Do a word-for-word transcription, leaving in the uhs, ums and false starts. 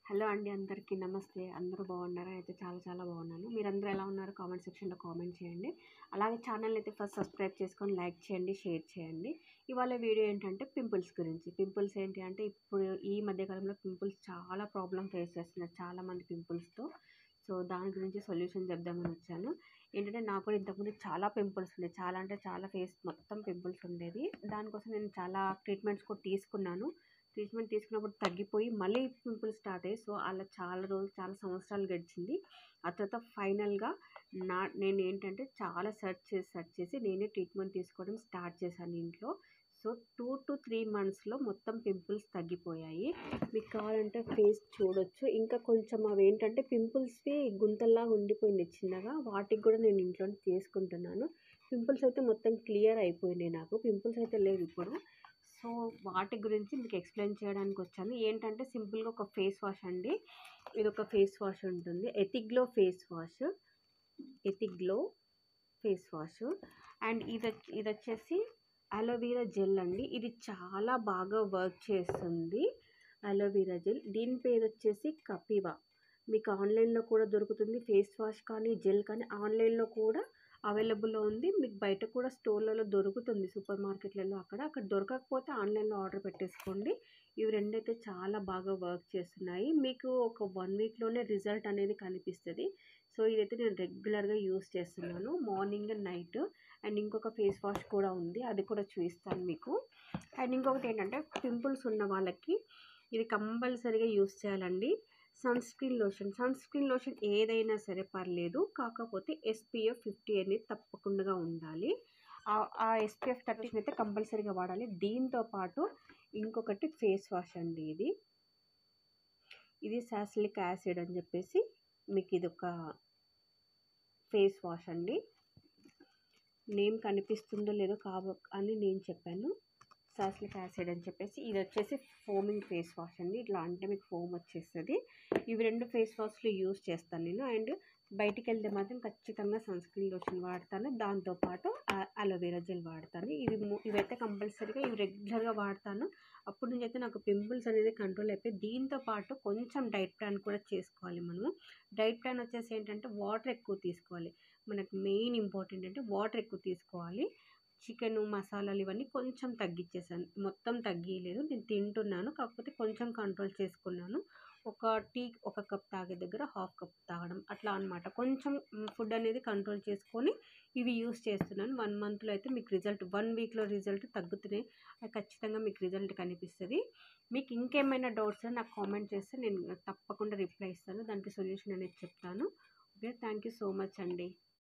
Hello అండి అందరికీ నమస్తే. అందరూ బాగున్నారా? అయితే చాలా చాలా బాగున్నాను. మీరందరూ ఎలా ఉన్నారు? కామెంట్ సెక్షన్‌లో కామెంట్ చేయండి. అలాగే ఛానల్‌ని అయితే ఫస్ట్ సబ్స్క్రైబ్ చేసుకొని లైక్ చేయండి, షేర్ చేయండి. ఇవాళ వీడియో ఏంటంటే పింపుల్స్ గురించి. పింపుల్స్ ఏంటి అంటే ఇప్పుడు ఈ మధ్య కాలంలో పింపుల్స్ చాలా ప్రాబ్లమ్ ఫేస్ చేస్తున్నారు చాలామంది పింపుల్స్‌తో. సో దాని గురించి సొల్యూషన్ చెప్దామని వచ్చాను. ఏంటంటే నాకు కూడా ఇంతకుముందు చాలా పింపుల్స్ ఉండేవి. చాలా అంటే చాలా ఫేస్ మొత్తం పింపుల్స్ ఉండేది. దానికోసం నేను చాలా ట్రీట్మెంట్స్ కూడా తీసుకున్నాను. ట్రీట్మెంట్ తీసుకున్నప్పుడు తగ్గిపోయి మళ్ళీ పింపుల్స్ స్టార్ట్ అయ్యాయి. సో అలా చాలా రోజులు చాలా సంవత్సరాలు గడిచింది. ఆ తర్వాత ఫైనల్‌గా నా నేను ఏంటంటే చాలా సెర్చ్ చేసి సెర్చ్ చేసి నేనే ట్రీట్మెంట్ తీసుకోవడం స్టార్ట్ చేశాను ఇంట్లో. సో టూ టు త్రీ మంత్స్‌లో మొత్తం పింపుల్స్ తగ్గిపోయాయి. మీకు కావాలంటే ఫేస్ చూడొచ్చు. ఇంకా కొంచెం అవేంటంటే పింపుల్స్‌వి గుంతల్లాగా ఉండిపోయింది చిన్నగా. వాటికి కూడా నేను ఇంట్లోనే చేసుకుంటున్నాను. పింపుల్స్ అయితే మొత్తం క్లియర్ అయిపోయినాయి నాకు. పింపుల్స్ అయితే లేవు ఇప్పుడు. సో వాటి గురించి మీకు ఎక్స్ప్లెయిన్ చేయడానికి వచ్చాను. ఏంటంటే సింపుల్‌గా ఒక ఫేస్ వాష్ అండి. ఇదొక ఫేస్ వాష్ ఉంటుంది. Ethic glow face wash. Ethic glow face wash and ఇది ఇదొచ్చేసి అలోవెరా జెల్ అండి. ఇది చాలా బాగా వర్క్ చేస్తుంది. Aloe vera gel. దీని పేరు వచ్చేసి కపివా. మీకు ఆన్లైన్‌లో కూడా దొరుకుతుంది. ఫేస్ వాష్ కానీ జెల్ కానీ ఆన్లైన్‌లో కూడా అవైలబుల్‌లో ఉంది. మీకు బయట కూడా స్టోర్‌లలో దొరుకుతుంది. సూపర్ మార్కెట్‌లలో అక్కడ. అక్కడ దొరకకపోతే ఆన్లైన్‌లో ఆర్డర్ పెట్టేసుకోండి. ఇవి రెండైతే చాలా బాగా వర్క్ చేస్తున్నాయి. మీకు ఒక వన్ వీక్‌లోనే రిజల్ట్ అనేది కనిపిస్తది. సో ఇదైతే నేను రెగ్యులర్‌గా యూజ్ చేస్తున్నాను. Morning and night. అండ్ ఇంకొక ఫేస్ వాష్ కూడా ఉంది. అది కూడా చూపిస్తాను మీకు. అండ్ ఇంకొకటి ఏంటంటే పింపుల్స్ ఉన్న వాళ్ళకి ఇది కంపల్సరీగా యూజ్ చేయాలండి. Sunscreen lotion. Sunscreen lotion ఏదైనా సరే పర్లేదు. కాకపోతే ఎస్‌పీఎఫ్ ఫిఫ్టీ అనేది తప్పకుండా ఉండాలి. ఆ ఎస్‌పీఎఫ్ థర్టీ అయితే కంపల్సరీగా వాడాలి. దీంతో పాటు ఇంకొకటి ఫేస్ వాష్ అండి ఇది. ఇది సాలిసిలిక్ యాసిడ్ అని చెప్పేసి మీకు ఇదొక ఫేస్ వాష్ అండి. నేమ్ కనిపిస్తుందో లేదో కావ అని నేను చెప్పాను. సాలిసిలిక్ యాసిడ్ అని చెప్పేసి ఇది వచ్చేసి ఫోమింగ్ ఫేస్ వాష్ అండి. ఇట్లా అంటే మీకు ఫోమ్ వచ్చేస్తుంది. ఇవి రెండు ఫేస్ వాష్లు యూజ్ చేస్తాను నేను. అండ్ బయటికి వెళ్తే మాత్రం ఖచ్చితంగా సన్ స్క్రీన్ లోషన్ వాడతాను. దాంతోపాటు అలోవెరా జెల్ వాడతాను. ఇవి ఇవైతే కంపల్సరీగా ఇవి రెగ్యులర్గా వాడతాను. అప్పటి నుంచి అయితే నాకు పింపుల్స్ అనేది కంట్రోల్ అయిపోయి దీంతో పాటు కొంచెం డైట్ ప్లాన్ కూడా చేసుకోవాలి మనము. డైట్ ప్లాన్ వచ్చేసి ఏంటంటే వాటర్ ఎక్కువ తీసుకోవాలి. మనకు మెయిన్ ఇంపార్టెంట్ అంటే వాటర్ ఎక్కువ తీసుకోవాలి. చికెను మసాలాలు ఇవన్నీ కొంచెం తగ్గించేసాను. మొత్తం తగ్గియలేదు. నేను తింటున్నాను. కాకపోతే కొంచెం కంట్రోల్ చేసుకున్నాను. ఒక టీ ఒక కప్ తాగే దగ్గర హాఫ్ కప్ తాగడం అట్లా అనమాట. కొంచెం ఫుడ్ అనేది కంట్రోల్ చేసుకొని ఇవి యూస్ చేస్తున్నాను. వన్ మంత్లో అయితే మీకు రిజల్ట్ వన్ వీక్లో రిజల్ట్ తగ్గుతున్నాయి. ఖచ్చితంగా మీకు రిజల్ట్ కనిపిస్తుంది. మీకు ఇంకేమైనా డౌట్స్ నాకు కామెంట్ చేస్తే నేను తప్పకుండా రిప్లై ఇస్తాను. దానికి సొల్యూషన్ అనేది చెప్తాను. Okay, thank you so much అండి.